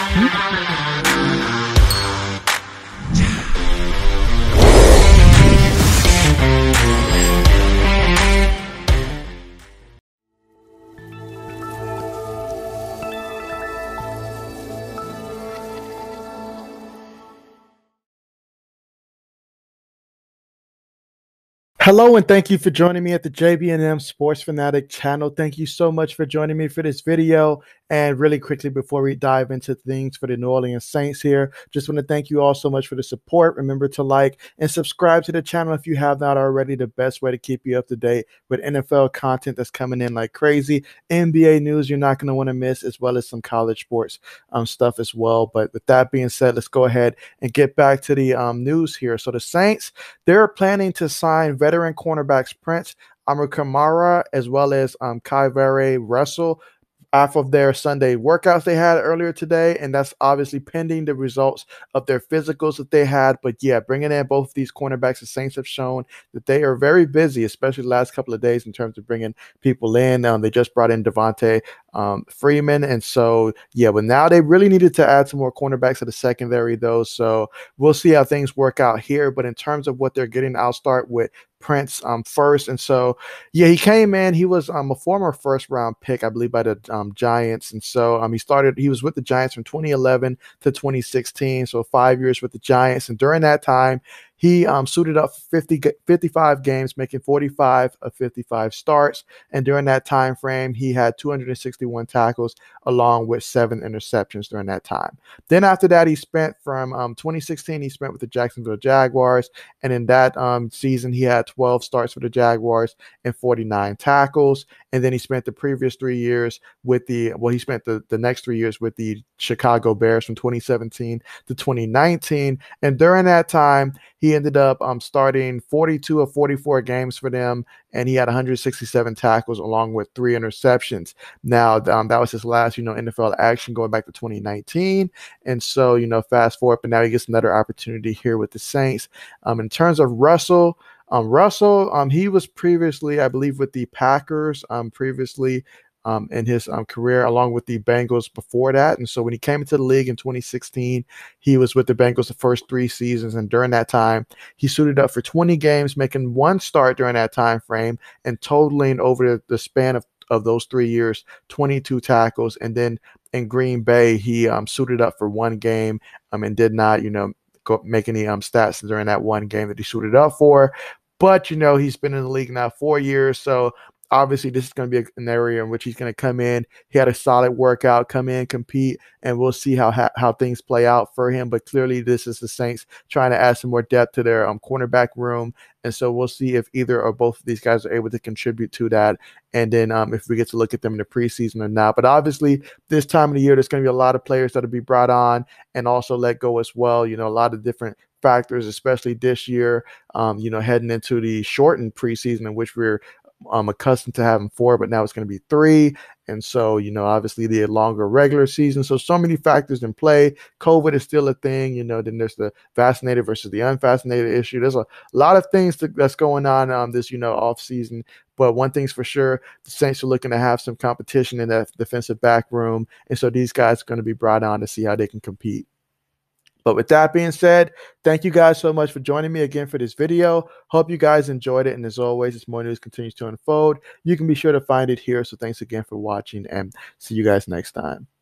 Hello, and thank you for joining me at the JB&M Sports Fanatic channel. Thank you so much for joining me for this video. And really quickly, before we dive into things for the New Orleans Saints here, just want to thank you all so much for the support. Remember to like and subscribe to the channel if you have not already. The best way to keep you up to date with NFL content that's coming in like crazy. NBA news you're not going to want to miss, as well as some college sports stuff as well. But with that being said, let's go ahead and get back to the news here. So the Saints, they're planning to sign veteran cornerbacks Prince Amukamara as well as KeiVarae Russell off of their Sunday workouts they had earlier today, and that's obviously pending the results of their physicals that they had. But yeah, bringing in both of these cornerbacks, the Saints have shown that they are very busy, especially the last couple of days in terms of bringing people in. They just brought in Devontae Freeman, and so yeah, but now they really needed to add some more cornerbacks to the secondary though, so we'll see how things work out here. But in terms of what they're getting, I'll start with Prince first. And so yeah, he came in, he was a former first round pick, I believe, by the Giants. And so he was with the Giants from 2011 to 2016, so 5 years with the Giants. And during that time, he suited up 55 games, making 45 of 55 starts. And during that time frame, he had 261 tackles along with 7 interceptions during that time. Then after that, he spent from 2016, he spent with the Jacksonville Jaguars. And in that season, he had 12 starts for the Jaguars and 49 tackles. And then he spent the previous 3 years with the next 3 years with the Chicago Bears from 2017 to 2019. And during that time, he ended up starting 42 of 44 games for them, and he had 167 tackles along with 3 interceptions. Now, that was his last, NFL action going back to 2019. And so, fast forward, but now he gets another opportunity here with the Saints. In terms of Russell, he was previously, I believe, with the Packers previously in his career, along with the Bengals before that. And so when he came into the league in 2016, he was with the Bengals the first 3 seasons. And during that time, he suited up for 20 games, making 1 start during that time frame, and totaling over the span of those 3 years, 22 tackles. And then in Green Bay, he suited up for 1 game and did not, make any stats during that 1 game that he suited up for. But, he's been in the league now 4 years, so obviously this is going to be an area in which he's going to come in. He had a solid workout, come in, compete, and we'll see how things play out for him. But clearly this is the Saints trying to add some more depth to their cornerback room. And so we'll see if either or both of these guys are able to contribute to that. And then if we get to look at them in the preseason or not. But obviously this time of the year, there's going to be a lot of players that will be brought on and also let go as well. A lot of different factors, especially this year, heading into the shortened preseason in which we're accustomed to having 4, but now it's going to be 3. And so, obviously the longer regular season. So many factors in play. COVID is still a thing, then there's the vaccinated versus the unvaccinated issue. There's a lot of things that's going on this, off season. But one thing's for sure, the Saints are looking to have some competition in that defensive back room. And so these guys are going to be brought on to see how they can compete. But with that being said, thank you guys so much for joining me again for this video. Hope you guys enjoyed it. And as always, as more news continues to unfold, you can be sure to find it here. So thanks again for watching, and see you guys next time.